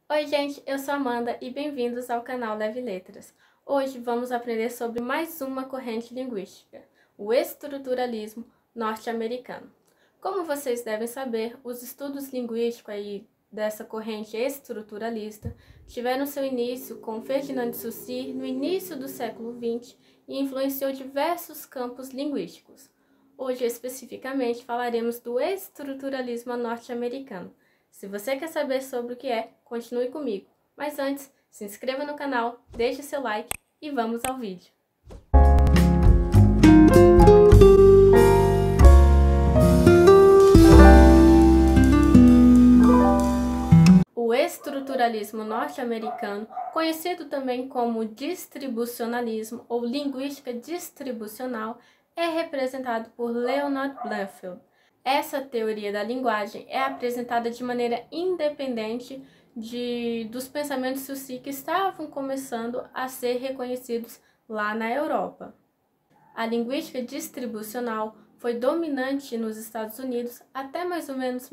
Oi gente, eu sou Amanda e bem-vindos ao canal Leve Letras. Hoje vamos aprender sobre mais uma corrente linguística, o estruturalismo norte-americano. Como vocês devem saber, os estudos linguísticos dessa corrente estruturalista tiveram seu início com Ferdinand de Saussure no início do século XX e influenciou diversos campos linguísticos. Hoje, especificamente, falaremos do estruturalismo norte-americano. Se você quer saber sobre o que é, continue comigo. Mas antes, se inscreva no canal, deixe seu like e vamos ao vídeo. O estruturalismo norte-americano, conhecido também como distribucionalismo ou linguística distribucional, é representado por Leonard Bloomfield. Essa teoria da linguagem é apresentada de maneira independente dos pensamentos Saussure que estavam começando a ser reconhecidos lá na Europa. A linguística distribucional foi dominante nos Estados Unidos até mais ou menos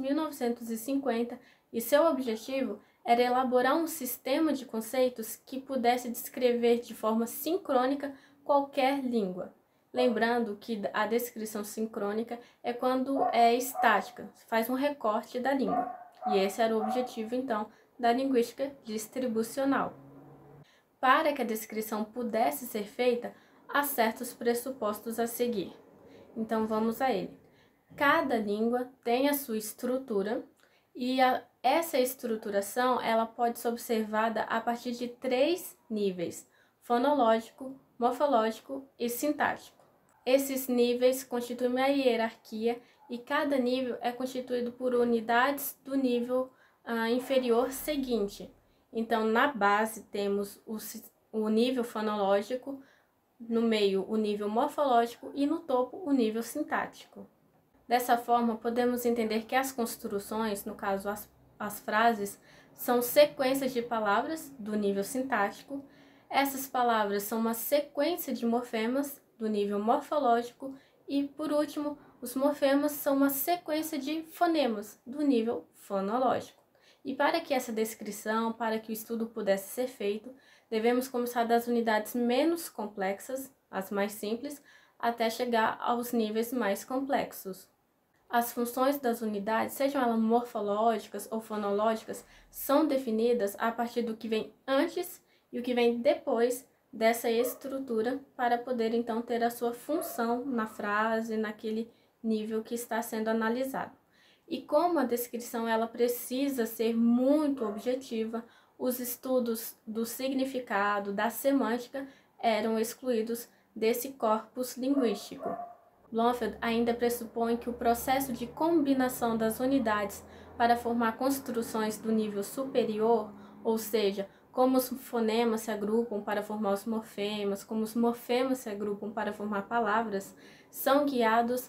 1950 e seu objetivo era elaborar um sistema de conceitos que pudesse descrever de forma sincrônica qualquer língua. Lembrando que a descrição sincrônica é quando é estática, faz um recorte da língua. E esse era o objetivo, então, da linguística distribucional. Para que a descrição pudesse ser feita, há certos pressupostos a seguir. Então, vamos a ele. Cada língua tem a sua estrutura e essa estruturação ela pode ser observada a partir de 3 níveis: fonológico, morfológico e sintático. Esses níveis constituem uma hierarquia e cada nível é constituído por unidades do nível inferior seguinte. Então, na base temos o nível fonológico, no meio o nível morfológico e no topo o nível sintático. Dessa forma, podemos entender que as construções, no caso as frases, são sequências de palavras do nível sintático. Essas palavras são uma sequência de morfemas do nível morfológico e, por último, os morfemas são uma sequência de fonemas do nível fonológico. E para que essa descrição, para que o estudo pudesse ser feito, devemos começar das unidades menos complexas, as mais simples, até chegar aos níveis mais complexos. As funções das unidades, sejam elas morfológicas ou fonológicas, são definidas a partir do que vem antes e o que vem depois dessa estrutura para poder então ter a sua função na frase, naquele nível que está sendo analisado. E como a descrição ela precisa ser muito objetiva, os estudos do significado, da semântica, eram excluídos desse corpus linguístico. Bloomfield ainda pressupõe que o processo de combinação das unidades para formar construções do nível superior, ou seja, como os fonemas se agrupam para formar os morfemas, como os morfemas se agrupam para formar palavras, são guiados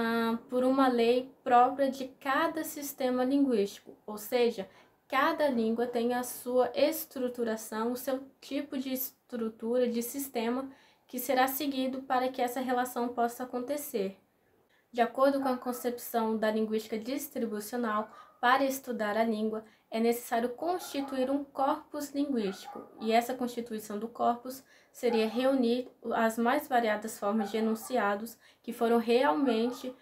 por uma lei própria de cada sistema linguístico, ou seja, cada língua tem a sua estruturação, o seu tipo de estrutura, de sistema, que será seguido para que essa relação possa acontecer. De acordo com a concepção da linguística distribucional, para estudar a língua, é necessário constituir um corpus linguístico, e essa constituição do corpus seria reunir as mais variadas formas de enunciados que foram realmente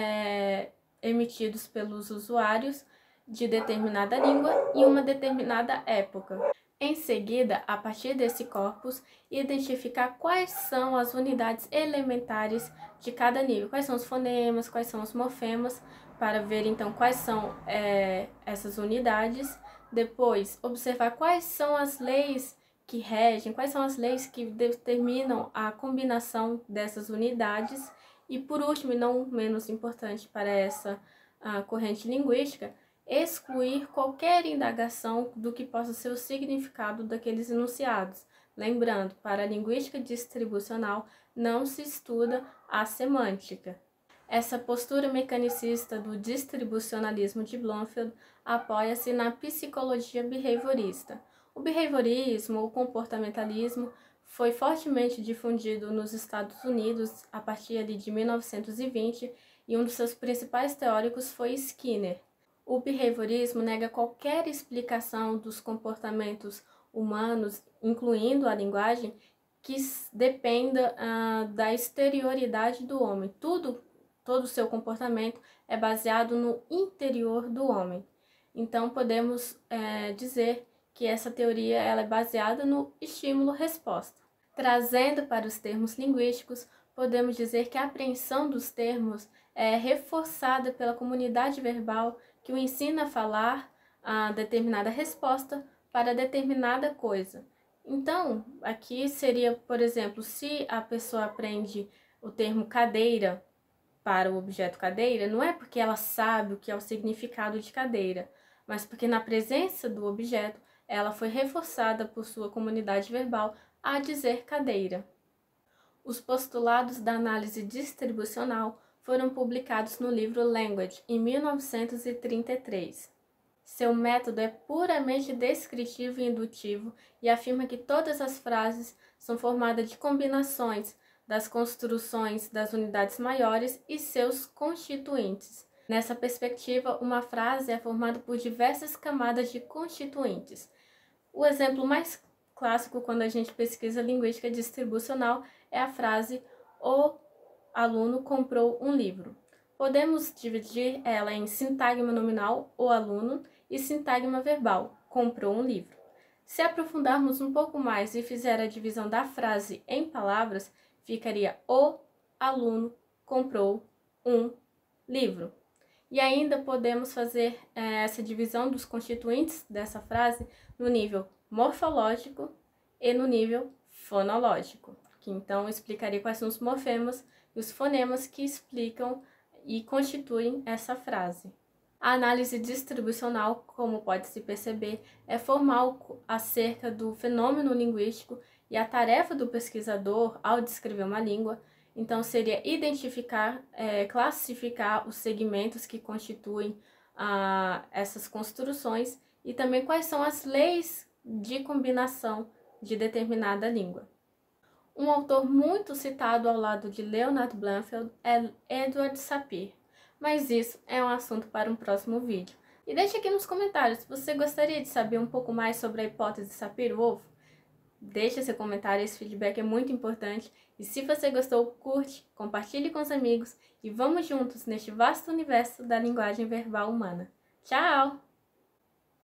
emitidos pelos usuários de determinada língua em uma determinada época. Em seguida, a partir desse corpus, identificar quais são as unidades elementares de cada nível, quais são os fonemas, quais são os morfemas, para ver então quais são essas unidades. Depois, observar quais são as leis que regem, quais são as leis que determinam a combinação dessas unidades. E por último, e não menos importante para essa corrente linguística, excluir qualquer indagação do que possa ser o significado daqueles enunciados. Lembrando, para a linguística distribucional não se estuda a semântica. Essa postura mecanicista do distribucionalismo de Bloomfield apoia-se na psicologia behaviorista. O behaviorismo ou comportamentalismo foi fortemente difundido nos Estados Unidos a partir de 1920 e um dos seus principais teóricos foi Skinner. O behaviorismo nega qualquer explicação dos comportamentos humanos, incluindo a linguagem, que dependa da exterioridade do homem. Todo o seu comportamento é baseado no interior do homem. Então, podemos dizer que essa teoria ela é baseada no estímulo-resposta. Trazendo para os termos linguísticos, podemos dizer que a apreensão dos termos é reforçada pela comunidade verbal que o ensina a falar a determinada resposta para determinada coisa. Então, aqui seria, por exemplo, se a pessoa aprende o termo cadeira para o objeto cadeira, não é porque ela sabe o que é o significado de cadeira, mas porque na presença do objeto, ela foi reforçada por sua comunidade verbal a dizer cadeira. Os postulados da análise distribucional foram publicados no livro Language, em 1933. Seu método é puramente descritivo e indutivo e afirma que todas as frases são formadas de combinações das construções das unidades maiores e seus constituintes. Nessa perspectiva, uma frase é formada por diversas camadas de constituintes. O exemplo mais clássico quando a gente pesquisa linguística distribucional é a frase "O aluno comprou um livro". Podemos dividir ela em sintagma nominal, o aluno, e sintagma verbal, comprou um livro. Se aprofundarmos um pouco mais e fizer a divisão da frase em palavras, ficaria o aluno comprou um livro. E ainda podemos fazer essa divisão dos constituintes dessa frase no nível morfológico e no nível fonológico, que então explicaria quais são os morfemas e os fonemas que explicam e constituem essa frase. A análise distribucional, como pode-se perceber, é formal acerca do fenômeno linguístico e a tarefa do pesquisador ao descrever uma língua, então seria identificar, classificar os segmentos que constituem essas construções e também quais são as leis de combinação de determinada língua. Um autor muito citado ao lado de Leonard Bloomfield é Edward Sapir, mas isso é um assunto para um próximo vídeo. E deixe aqui nos comentários se você gostaria de saber um pouco mais sobre a hipótese Sapir-Whorf. Deixe seu comentário, esse feedback é muito importante. E se você gostou, curte, compartilhe com os amigos e vamos juntos neste vasto universo da linguagem verbal humana. Tchau!